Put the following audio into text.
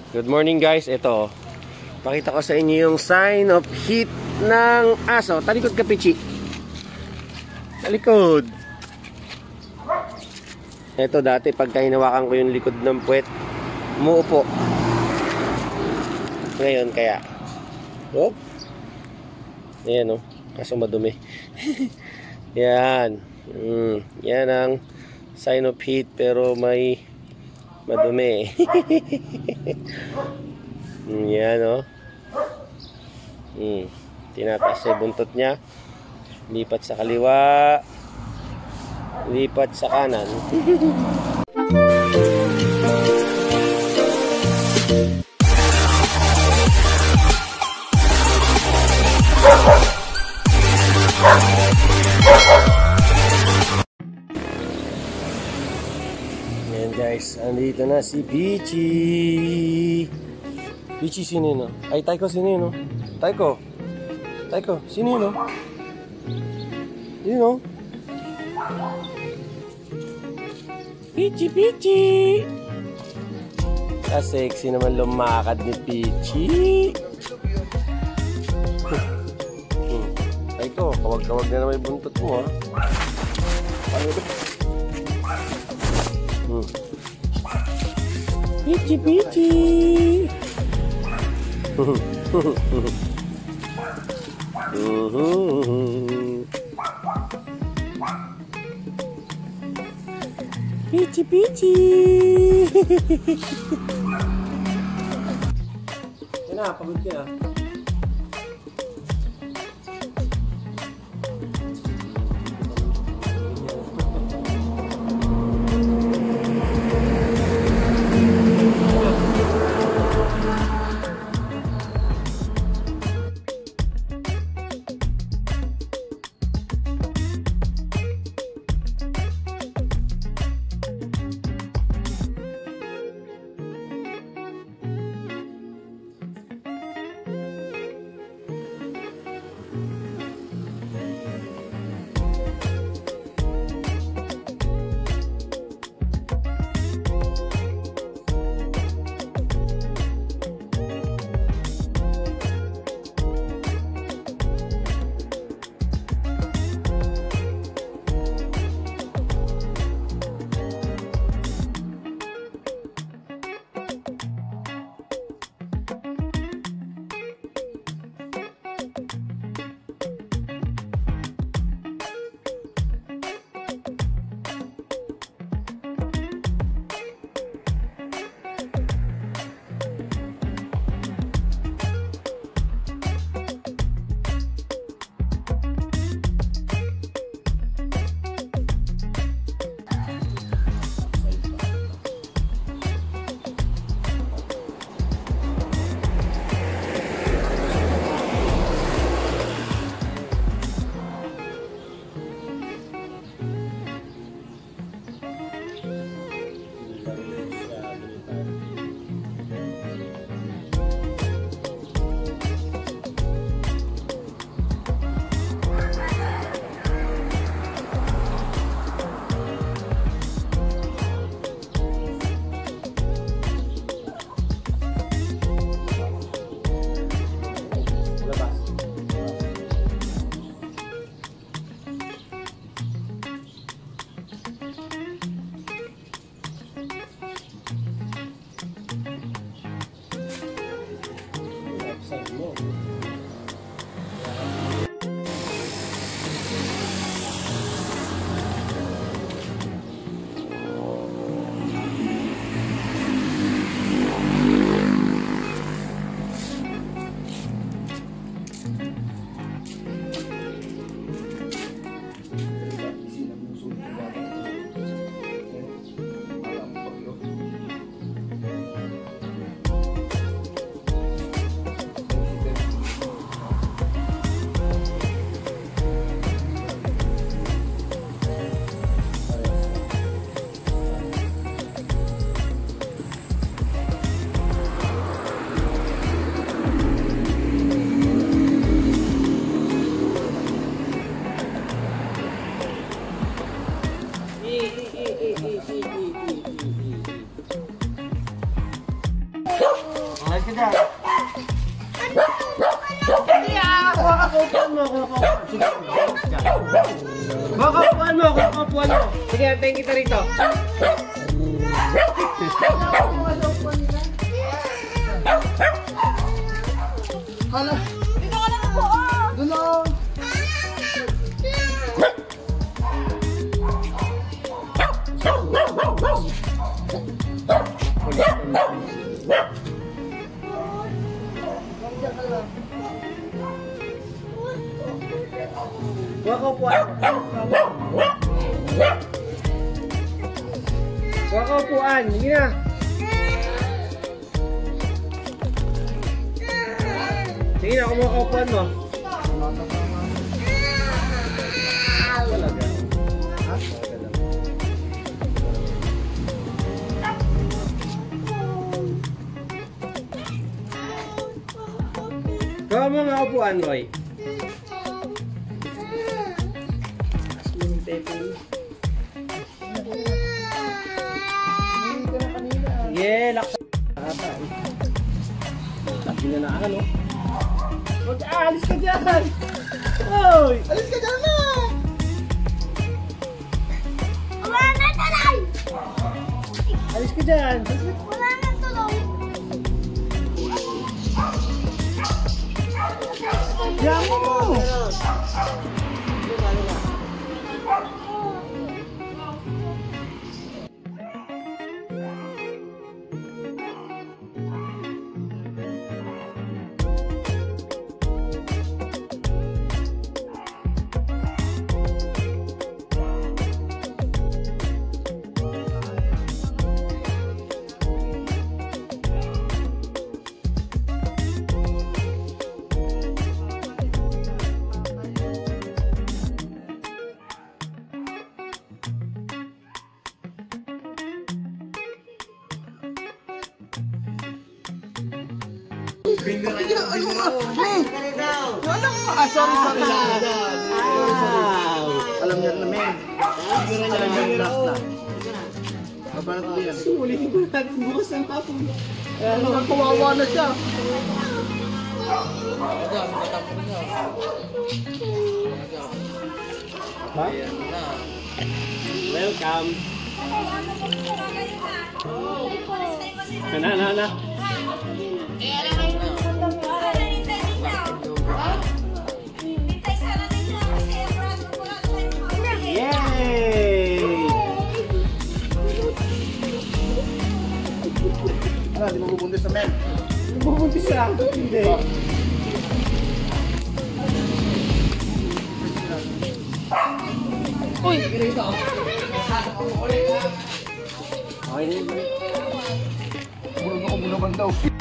Good morning guys, ito. Pakita ko sa inyo yung sign of heat ng aso. Talikod ka, Pitchie. Talikod. Ito dati pagka hinawakan ko yung likod ng puwet, umuupo. Ngayon kaya. Oh. Ayan oh, kaso madumi. Yan. Yan ang sign of heat pero may madumi. Yan o. Tinataas yung buntot niya. Lipat sa kaliwa. Lipat sa kanan. Ayan guys, andito na si Pitchie. Pitchie, sino yun? Ay, Taiko, sino yun? Taiko. Taiko, sino yun? Yun o. Pitchie, Pitchie. Sexy naman lumakad ni Pitchie. Taiko, kawag-kawag na naman yung buntot mo ha. Pitchie, Pitchie. Pitchie, Pitchie. Yan na, pagod ka na. Alis ka dyan. Kukapuan mo. Sige, kukapuan mo. Sige, antayin kita rito. Hala. Dito ka lang po. Doon lang. Kukapuan. Sige na. Sige na, kumakaupuan mo. Talaga. Ha? Kuha mo mga upuan, Roy. Sige, laksa. Laki na na no? Alis ka dyan! Oy! Alis ka dyan na! Wala na tuloy! Alis ka dyan! Wala na tuloy! Yamo mo! Sorry. Alam niya na, men. Alam niya last na. Kapalat ko yan. Sulihin ko natin bukas ng tapon. Ano kang kawawa na siya? Ha? Welcome. Na. Yay! Ano, di mo bubuntis sa men? Bubuntis siya. Hindi. Uy! Okay. Bulog ako, bulogan daw.